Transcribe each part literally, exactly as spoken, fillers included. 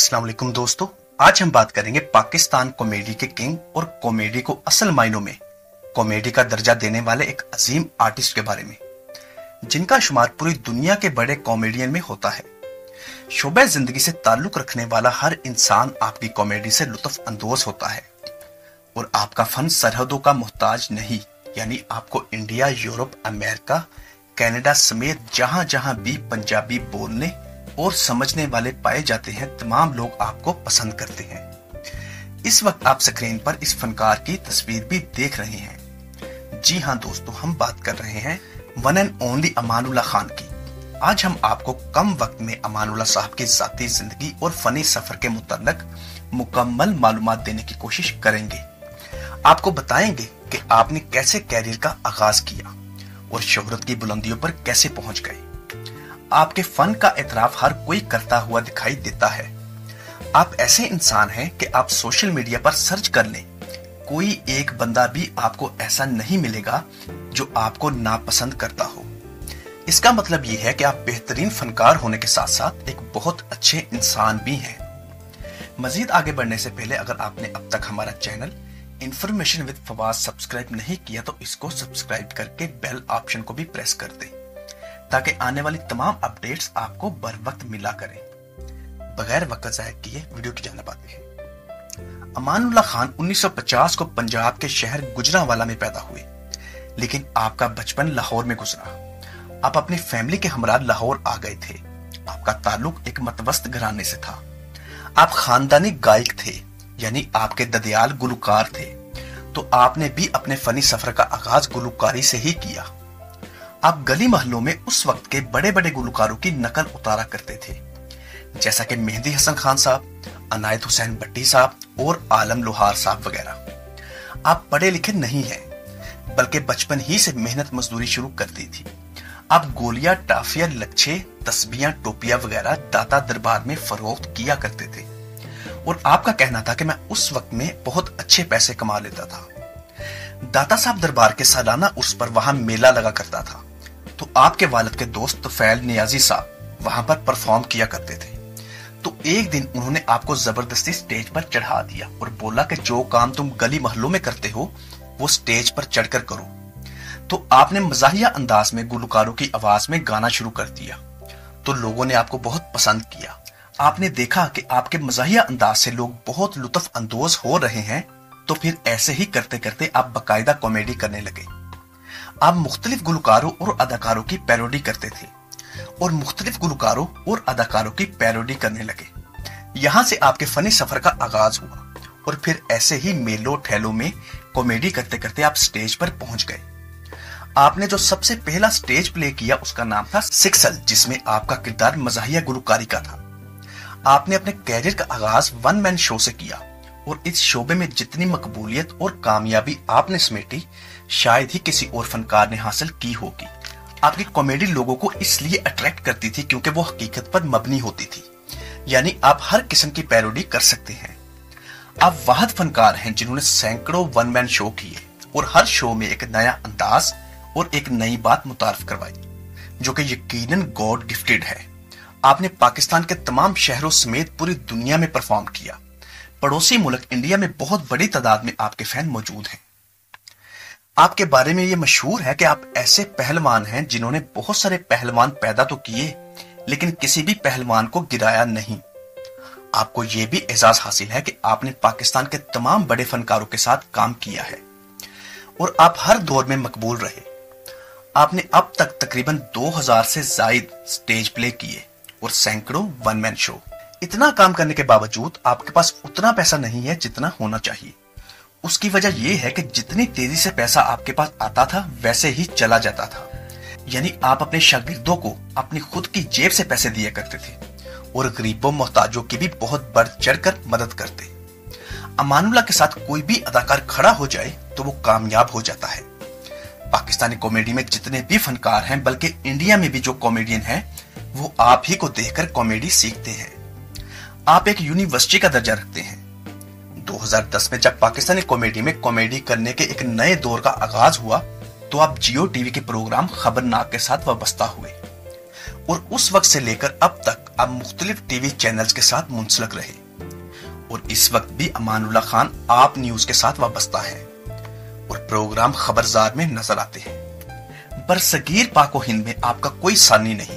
अस्सलाम वालेकुम दोस्तों, आज हम बात करेंगे पाकिस्तान कॉमेडी के किंग और कॉमेडी को असल मायनों में कॉमेडी का दर्जा देने वाले एक अजीम आर्टिस्ट के बारे में, जिनका शुमार पूरी दुनिया के बड़े कॉमेडियन में होता है। शोबे जिंदगी से ताल्लुक रखने वाला हर इंसान आपकी कॉमेडी से लुत्फ अंदोज होता है और आपका फन सरहदों का मोहताज नहीं, यानी आपको इंडिया, यूरोप, अमेरिका, कनाडा समेत जहां जहां भी पंजाबी बोलने और समझने वाले पाए जाते हैं, तमाम लोग आपको पसंद करते हैं। इस वक्त आप स्क्रीन पर इस फनकार की तस्वीर भी देख रहे हैं। जी हाँ दोस्तों, हम बात कर रहे हैं one and only Amanullah Khan की। आज हम आपको कम वक्त में अमानुल्लाह साहब की जाती जिंदगी और फनी सफर के मुताल्लिक मुकम्मल मालूमात देने की कोशिश करेंगे। आपको बताएंगे कि आपने कैसे कैरियर का आगाज किया और शोहरत की बुलंदियों पर कैसे पहुंच गए। आपके फन का एतराफ हर कोई करता हुआ दिखाई देता है। आप ऐसे इंसान हैं कि आप सोशल मीडिया पर सर्च कर लें, कोई एक बंदा भी आपको ऐसा नहीं मिलेगा जो आपको नापसंद करता हो। इसका मतलब यह है कि आप बेहतरीन फनकार होने के साथ साथ एक बहुत अच्छे इंसान भी हैं। मजीद आगे बढ़ने से पहले अगर आपने अब तक हमारा channel information with Fawaz subscribe नहीं किया तो इसको सब्सक्राइब करके बेल ऑप्शन को भी प्रेस कर दें, ताकि आने वाली तमाम अपडेट्स आपको बर वक्त मिला करें। बगैर वक्त ज़ाया किए वीडियो की जानिब आते हैं। अमानुल्लाह खान उन्नीस सौ पचास को पंजाब के शहर गुजरांवाला में पैदा हुए, लेकिन आपका बचपन लाहौर में गुजरा। आप अपनी फैमिली के हमरा लाहौर आ गए थे। आपका ताल्लुक एक मतवस्त घराने से था। आप खानदानी गायक थे, यानी आपके ददियाल गुलकार थे, तो आपने भी अपने फनी सफर का आगाज गुलकारी से ही किया। आप गली महलों में उस वक्त के बड़े बड़े गुलकारों की नकल उतारा करते थे, जैसा कि मेहंदी हसन खान साहब, अनायत हुसैन भट्टी साहब और आलम लोहार साहब वगैरह। आप पढ़े लिखे नहीं हैं, बल्कि बचपन ही से मेहनत मजदूरी शुरू कर दी थी। आप गोलियां, टाफिया, लच्छे, तस्बियां, टोपियां वगैरह दाता दरबार में फरोख्त किया करते थे और आपका कहना था कि मैं उस वक्त में बहुत अच्छे पैसे कमा लेता था। दाता साहब दरबार के सालाना उर्स पर वहां मेला लगा करता था, तो आपके वालिद के दोस्त तुफैल नियाजी साहब वहां पर परफॉर्म किया करते थे। तो एक दिन उन्होंने आपको जबरदस्ती स्टेज पर चढ़ा दिया और बोला कि जो काम तुम गली महलों में करते हो वो स्टेज पर चढ़कर करो। तो आपने मजाहिया अंदाज में गुलकारों की आवाज में गाना शुरू कर दिया, तो लोगों ने आपको बहुत पसंद किया। आपने देखा कि आपके मजाहिया अंदाज से लोग बहुत लुत्फ अंदोज हो रहे हैं, तो फिर ऐसे ही करते करते आप बाकायदा कॉमेडी करने लगे। आप मुख्तलिफ गुलकारों और अदाकारों की पैरोडी करते थे और मुख्तलिफ गुलकारों और अदाकारों की पैरोडी करने लगे। यहां से आपके फनी सफर का आगाज हुआ और फिर ऐसे ही मेलों ठेलों में कॉमेडी करते करते आप स्टेज पर पहुंच गए। आपने जो सबसे पहला स्टेज प्ले किया उसका नाम था सिक्सल, जिसमें आपका किरदार मजाहिया गुलकारी का था। आपने अपने कैरियर का आगाज वन मैन शो से किया और इस शोबे में जितनी मकबूलियत और कामयाबी आपने समेटी, शायद ही किसी और फनकार ने हासिल की होगी। आपकी कॉमेडी लोगों को इसलिए अट्रैक्ट करती थी क्योंकि वो हकीकत पर मबनी होती थी, यानी आप हर किस्म की पैरोडी कर सकते हैं। आप वाहिद फनकार हैं जिन्होंने सैकड़ों वन मैन शो किए और हर शो में एक नया अंदाज और एक नई बात मुतारफ करवाई, जो कि यकीनन गॉड गिफ्टेड है। आपने पाकिस्तान के तमाम शहरों समेत पूरी दुनिया में परफॉर्म किया। पड़ोसी मुल्क इंडिया में बहुत बड़ी तादाद में आपके फैन मौजूद हैं। आपके बारे में यह मशहूर है कि आप ऐसे पहलवान हैं जिन्होंने बहुत सारे पहलवान पैदा तो किए, लेकिन किसी भी पहलवान को गिराया नहीं। आपको यह भी एजाज हासिल है कि आपने पाकिस्तान के तमाम बड़े फनकारों के साथ काम किया है और आप हर दौर में मकबूल रहे। आपने अब तक तकरीबन दो हज़ार से जायद स्टेज प्ले किए और सैकड़ों वन मैन शो। इतना काम करने के बावजूद आपके पास उतना पैसा नहीं है जितना होना चाहिए। उसकी वजह यह है कि जितनी तेजी से पैसा आपके पास आता था वैसे ही चला जाता था, यानी आप अपने शागिर्दों को अपनी खुद की जेब से पैसे दिया करते थे और गरीबों मोहताजों की भी बहुत बढ़ चढ़कर मदद करते। अमानुल्लाह के साथ कोई भी अदाकार खड़ा हो जाए तो वो कामयाब हो जाता है। पाकिस्तानी कॉमेडी में जितने भी फनकार हैं, बल्कि इंडिया में भी जो कॉमेडियन हैं, वो आप ही को देखकर कॉमेडी सीखते हैं। आप एक यूनिवर्सिटी का दर्जा रखते हैं। दो हज़ार दस में जब पाकिस्तानी कॉमेडी में कॉमेडी करने के एक नए दौर का आगाज हुआ, तो आप जियो टीवी के प्रोग्राम खबरनाक के साथ वाबस्ता हुए और उस वक्त से लेकर अब तक अब मुख्तलिफ टीवी चैनल्स के साथ मुंसलिक रहे और इस वक्त भी अमानुल्लाह खान आप न्यूज के साथ वाबस्ता है और प्रोग्राम खबरजार में नजर आते हैं। बरसगीर पाको हिंद में आपका कोई सानी नहीं।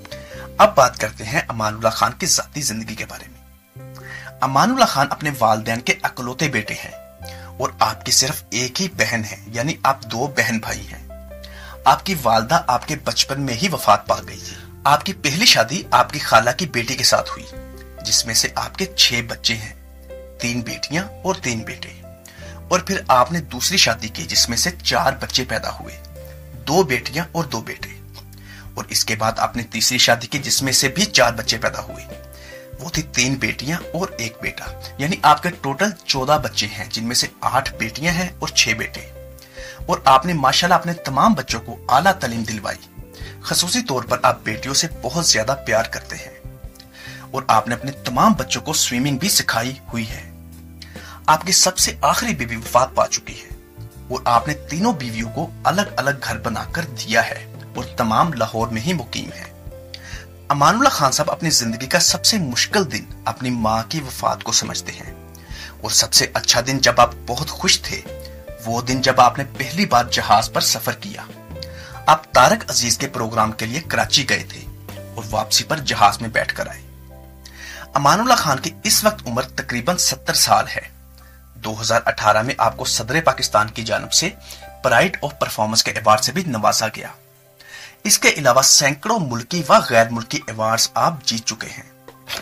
अब बात करते हैं अमानुल्लाह खान की जाती जिंदगी के बारे में। अमानुल्लाह खान अपने वालिदैन के अकलौते बेटे हैं और आपकी सिर्फ एक ही बहन है, यानी आप दो बहन भाई हैं। आपकी वालदा आपके बचपन में ही वफात पा गई थी। आपकी पहली शादी आपकी खाला की बेटी के साथ हुई, जिसमें से आपके छह बच्चे हैं, तीन बेटियां और तीन बेटे। और फिर आपने दूसरी शादी की जिसमें से चार बच्चे पैदा हुए, दो बेटियां और दो बेटे। और इसके बाद आपने तीसरी शादी की जिसमें से भी चार बच्चे पैदा हुए, वो थी तीन बेटियां और एक बेटा, यानी आपके टोटल चौदह बच्चे हैं, जिनमें से आठ बेटियां हैं और छह बेटे। और आपने माशाल्लाह अपने तमाम बच्चों को आला तालीम दिलवाई। खसूसी तौर पर आप बेटियों से बहुत ज्यादा प्यार करते हैं और आपने अपने तमाम बच्चों को स्विमिंग भी सिखाई हुई है। आपकी सबसे आखिरी बीवी वफात पा चुकी है और आपने तीनों बीवियों को अलग अलग घर बनाकर दिया है और तमाम लाहौर में ही मुकीम है। अमानुल्लाह खान साहब अपनी जिंदगी का सबसे मुश्किल दिन अपनी माँ की वफात को समझते हैं और सबसे अच्छा दिन जब आप बहुत खुश थे, वो दिन जब आपने पहली बार जहाज पर सफर किया। आप तारक अजीज के प्रोग्राम के लिए कराची गए थे और वापसी पर जहाज में बैठकर आए। अमानुल्लाह खान की इस वक्त उम्र तकरीबन सत्तर साल है। दो हज़ार अठारह में आपको सदर पाकिस्तान की जानिब से प्राइड ऑफ परफॉर्मेंस के अवार्ड से भी नवाजा गया। इसके अलावा सैकड़ों मुल्की व गैर मुल्की अवार्ड्स आप जीत चुके हैं।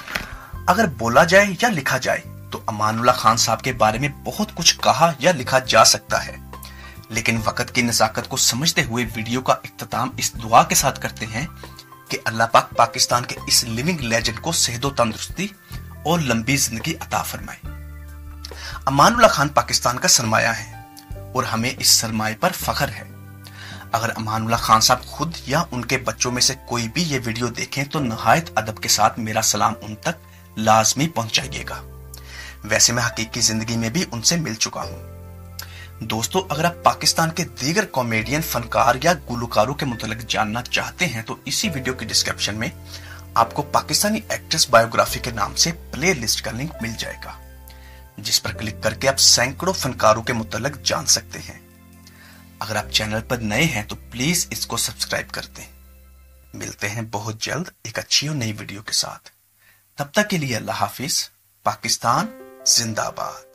अगर बोला जाए या लिखा जाए तो अमानुल्लाह खान साहब के बारे में बहुत कुछ कहा या लिखा जा सकता है, लेकिन वक्त की नजाकत को समझते हुए वीडियो का इख्तिताम इस दुआ के साथ करते हैं कि अल्लाह पाक पाकिस्तान के इस लिविंग लेजेंड को सेहत व तंदुरुस्ती और लंबी जिंदगी अता फरमाए। अमानुल्लाह खान पाकिस्तान का सरमाया है और हमें इस सरमाए पर फख्र है। अगर अमानुल्लाह खान साहब खुद या उनके बच्चों में से कोई भी ये वीडियो देखें तो नहायत अदब के साथ मेरा सलाम उन तक लाजमी पहुंचाइएगा। वैसे मैं हकीकी जिंदगी में भी उनसे मिल चुका हूं। दोस्तों, अगर आप पाकिस्तान के दीगर कॉमेडियन, फनकार या गुलकारों के मुतल्लिक जानना चाहते हैं तो इसी वीडियो की डिस्क्रिप्शन में आपको पाकिस्तानी एक्ट्रेस बायोग्राफी के नाम से प्ले लिस्ट का लिंक मिल जाएगा, जिस पर क्लिक करके आप सैकड़ों फनकारों के मुतल्लिक जान सकते हैं। अगर आप चैनल पर नए हैं तो प्लीज इसको सब्सक्राइब कर दें। मिलते हैं बहुत जल्द एक अच्छी और नई वीडियो के साथ। तब तक के लिए अल्लाह हाफिज। पाकिस्तान जिंदाबाद।